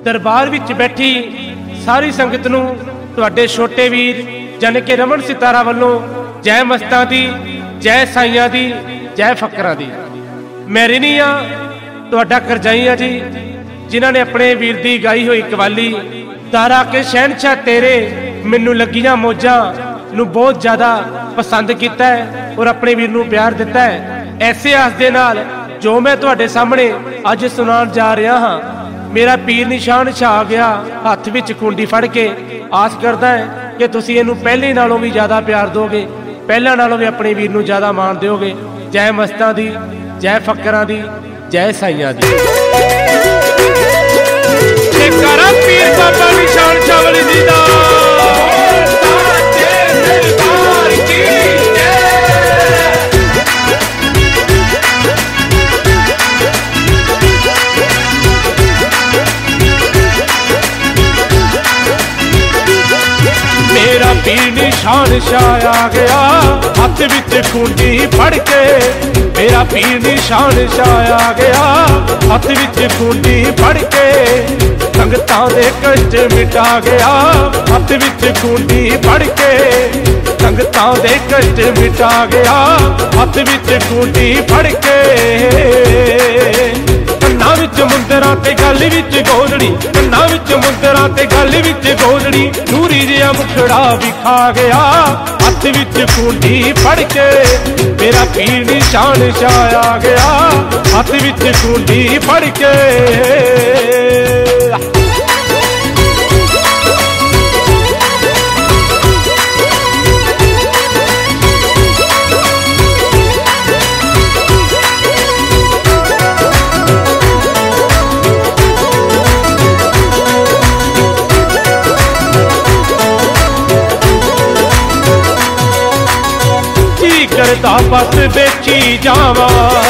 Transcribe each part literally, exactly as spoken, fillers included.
दरबार विच बैठी सारी संगत नूं तुहाडे छोटे वीर जाने के रमन सितारा वल्लों जय मस्तां दी, जय साईयां दी, जय फकरां दी। मैं रिनी हाँ तुहाडा करजाई हाँ जी, जिन्हां ने अपने वीर दी गाई हुई कवाली तारा के शहनशाह तेरे मैनू लगियां मौजां नूं बहुत ज़्यादा पसंद किया है और अपने वीर नूं प्यार दिता है। ऐसे आस दे नाल जो मैं तुहाडे सामने अज सुनाण जा रहा हाँ, मेरा पीर निशान छा गया हथ विच कुंडी फड़ के। आस करदा है कि तुसीं इहनूं पहले नालों भी ज़्यादा प्यार दोगे, पहले नालों भी अपने वीर नूं ज़्यादा मान दोगे। जय मस्तां दी, जय फकरां दी, जय साईयां दी। जयकारा पीर बाबा निशान शाह वली दी दा। मेरा पीर निशान शाह आ गया हथ विच कुंडी फड़ के। मेरा पीर निशान शाह आ गया हथ विच कुंडी फड़ के। संगतां दे कष्ट मिटा गया हथ विच कुंडी फड़ के। संगतां दे कष्ट मिटा गया हथ विच कुंडी फड़ के। कन्नां विच मुंदरां ते गल विच गोदड़ी, कन्नां विच मुंदरां ते गल विच गोदड़ी। नूरी जिहा मुखड़ा विखा गया हथ विच कुंडी फड़ के। मेरा पीर निशान शाह आ गया हथ विच कुंडी फड़ के। करदा बस देखी जावा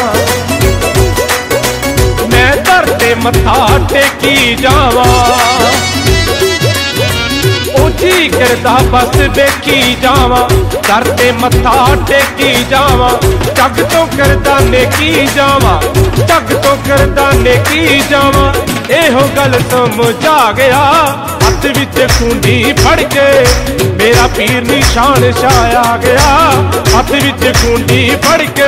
मैं दर ते मत्था टेकी जावा। ओ जी करदा बस देखी जावा दर ते मत्था टेकी जावा। जग तो करदा नेकी जावा, जग तो करदा नेकी जावा। एहो गल समझा गया हथ विच कुंडी फड़ के। मेरा पीर निशान शाह आ गया हथ विच कुंडी फड़ के।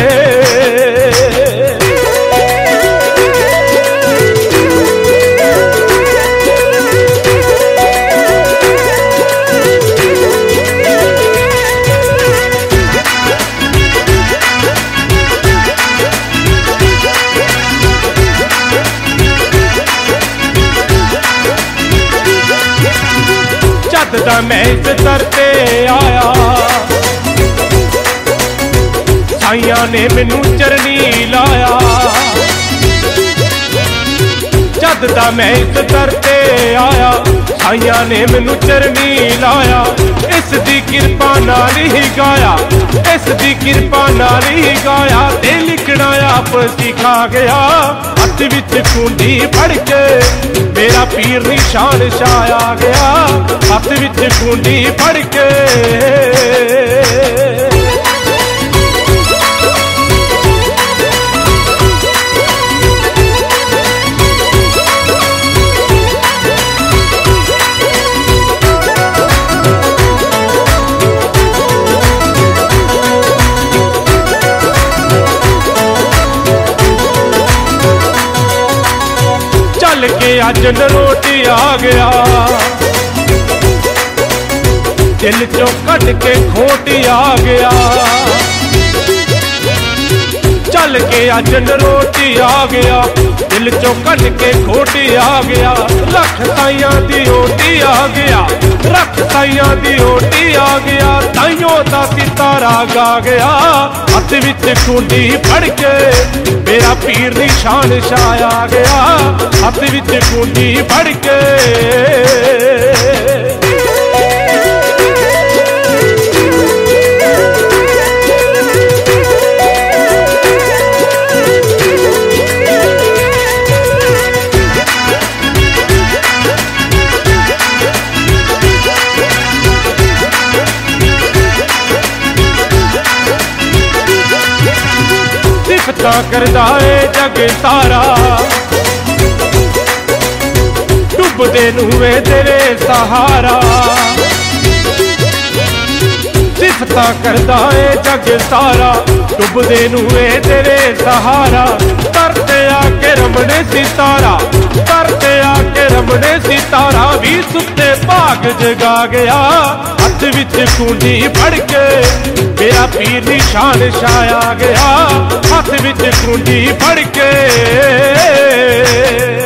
जद मैं इस दर ते आया साईयां ने मैनू चरनी लाया। जद दा मैं इस दर ते आया साईयां ने मैनू चरनी लाया। इस दी किरपा नाल ही गाया, इस दी किरपा नाल ही गाया। ते लिखना आप सिखा गया हथ विच कुंडी फड़ के। मेरा पीर निशान शाह आ गया हथ विच कुंडी फड़ के। चल के अज नरोटी आ गया दिल चों कट के खोटी आ गया। चल के अज नरोटी आ गया दिल चों कट के खोटी आ गया। लख साईयां दी ओटी आ गया, लख साईयां दी ओटी आ गया। ताइयों दा सितारा गा गया हथ विच कुंडी फड़ के। मेरा पीर निशान शाह आ गया हथ विच कुंडी फड़ के। सिफतां करदा ए जग सारा डुबदे नूं वे तेरे सहारा। सिफतां करदा ए जग सारा, डुबदे नूं वे तेरे सहारा। तरते आके रमने सितारा, तरते आके रमने सितारा। भी सुते भाग जगा गया, हथ विच कुंडी फड़ के मेरा पीर निशान छाया गया, हथ विच कुंडी फड़ के।